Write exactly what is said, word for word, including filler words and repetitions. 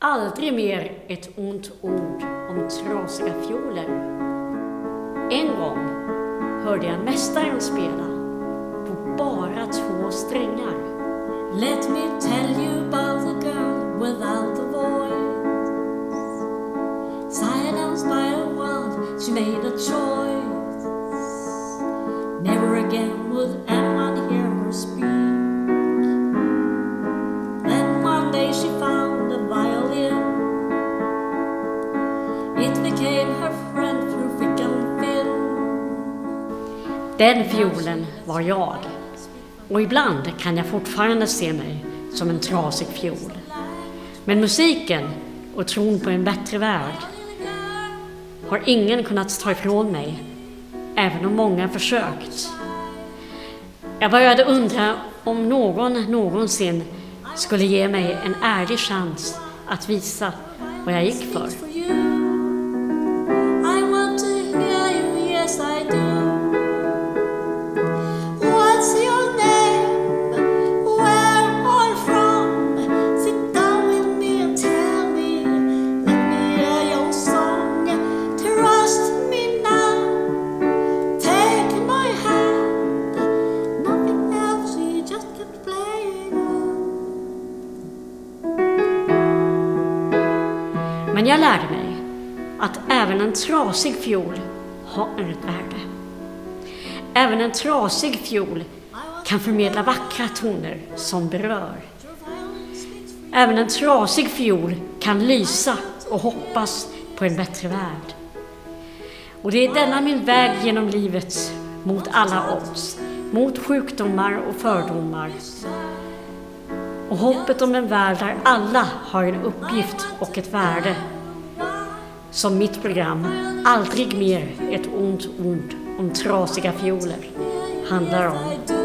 Aldrig mer ett ont ord om trasiga fioler. En gång hörde jag mästaren spela på bara två strängar. Let me tell you about the girl without the voice. Silenced by the world, she made a choice. Never again would anyone hear her speak. Then one day she found a violin. It became her friend through thick and thin. Den fiolen var jag. Och ibland kan jag fortfarande se mig som en trasig fiol. Men musiken och tron på en bättre värld har ingen kunnat ta ifrån mig, även om många försökt. Jag började undra om någon någonsin skulle ge mig en ärlig chans att visa vad jag gick för. I want to hear you, yes I do. What's your name? Where are you from? Sit down with me and tell me. Let me hear your song. Trust me now. Take my hand. Nothing else, we just kept playing on. Men jag lärde mig att även en trasig fiol har ett värde. Även en trasig fiol kan förmedla vackra toner som berör. Även en trasig fiol kan lysa och hoppas på en bättre värld. Och det är denna min väg genom livet mot alla odds, mot sjukdomar och fördomar. Och hoppet om en värld där alla har en uppgift och ett värde. Som mitt program Aldrig mer ett ont ord om trasiga fioler handlar om.